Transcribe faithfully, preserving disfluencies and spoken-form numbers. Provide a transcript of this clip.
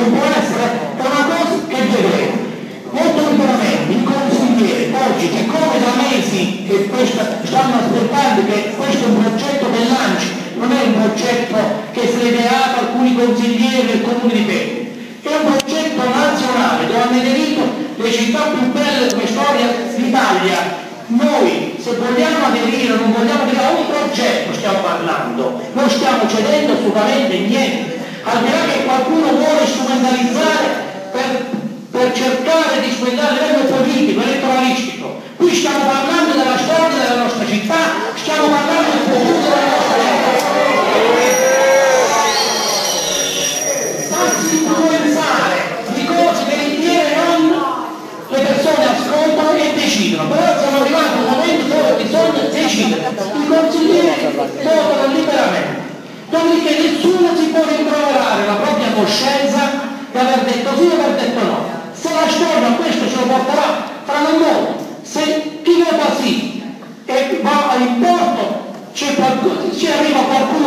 non può essere una cosa che vedremo. Molto liberamente il consigliere oggi, che come da mesi che questo, stanno aspettando che questo è un progetto dell'A N C I, non è un progetto che si è ideato alcuni consiglieri del comune di Pelle, è un progetto nazionale dove hanno aderito le città più belle come storia d'Italia. Noi se vogliamo aderire o non vogliamo aderire a un progetto stiamo parlando, non stiamo cedendo assolutamente niente, al di là che qualcuno vuole strumentalizzare per, per cercare di strumentare a livello politico, elettoralistico. Qui stiamo parlando della storia della nostra città, stiamo parlando del futuro della nostra città. Farsi influenzare di cose veritiere non le persone ascoltano e decidono, però siamo arrivati a un momento dove bisogna decidere, i consiglieri votano liberamente, dopodiché nessuno si può rimproverare la propria coscienza di aver detto sì o aver detto no. Se la storia questo ce lo porterà tra non molto, se chi vota sì e va in porto, ci arriva qualcuno